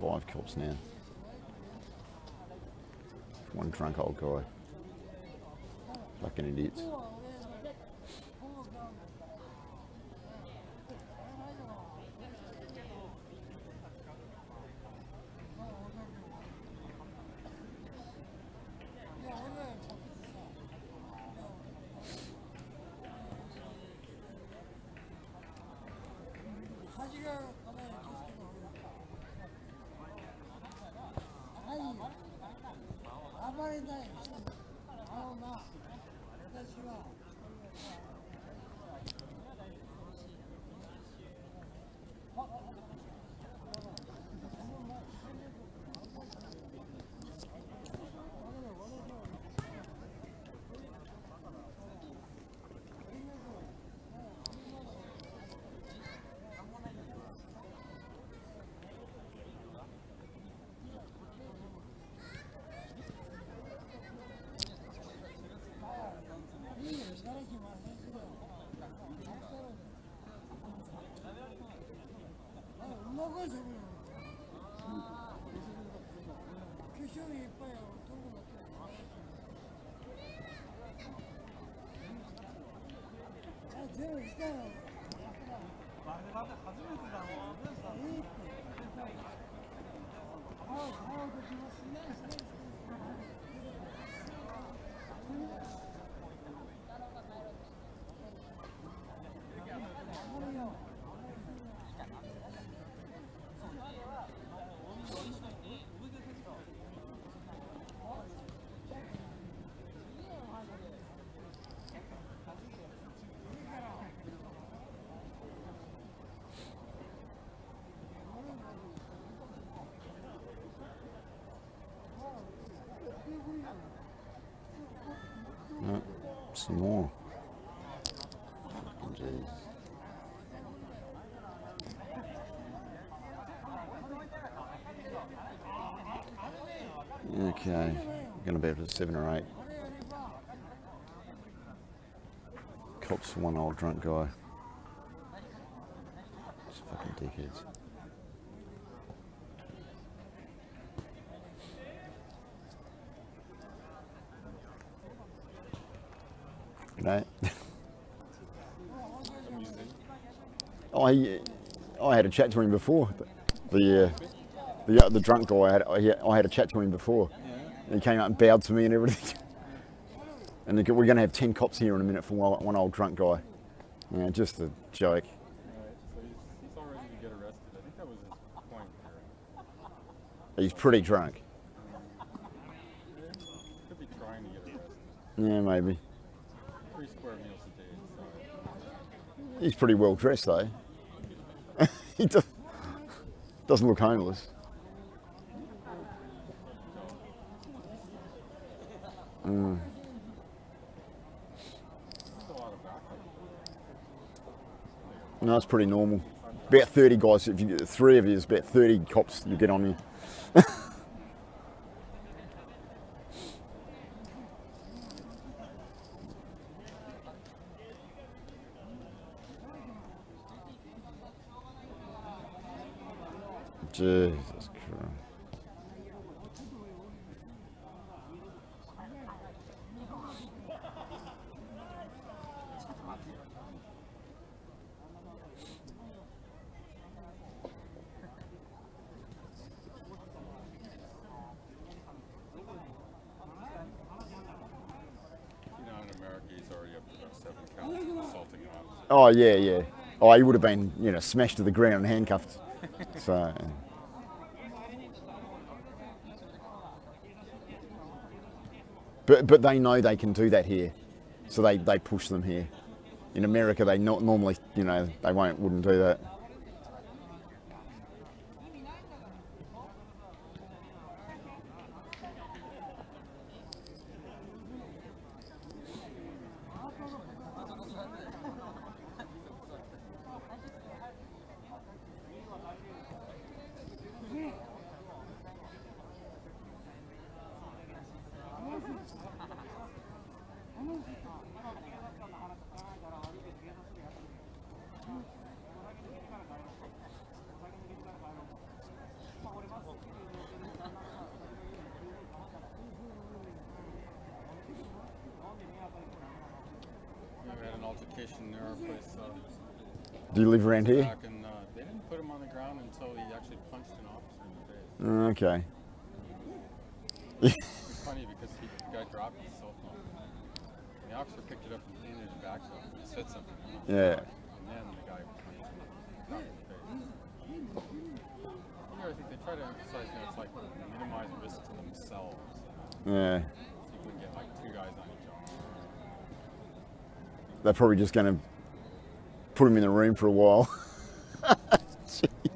5 cops now. One drunk old guy. Fucking idiots. No, some more. Fucking Jesus. Okay, we're going to be up to 7 or 8. Cops for one old drunk guy. Just fucking dickheads. G'day. I had a chat to him before. The drunk guy, I had a chat to him before. Yeah. He came up and bowed to me and everything. And we're going to have 10 cops here in a minute for one old drunk guy. Yeah, just a joke. Alright, so he's all ready to get arrested. I think that was his point there. He's pretty drunk. Could be trying to get arrested. Yeah, maybe. 3 square meals a day, so. He's pretty well dressed though. He doesn't look homeless. Mm. No, it's pretty normal. About 30 guys, if you get 3 of you, it's about 30 cops you get on you. Jesus Christ. Oh yeah, yeah. Oh, he would have been, you know, smashed to the ground and handcuffed. So. But they know they can do that here, so they push them here. In America, they not normally, you know, they wouldn't do that. location near our place. Do you live around here? Back and they didn't put him on the ground until he actually punched an officer in the face. Okay. It's funny because the guy dropped his cell phone. And the officer picked it up and handed it back to him. He said something. Yeah. And then the guy punched him in the face. Here, I think they try to emphasize, it's like minimize risk to themselves. Yeah. See if we can get like 2 guys on each other. They're probably just going to put him in the room for a while. Jeez.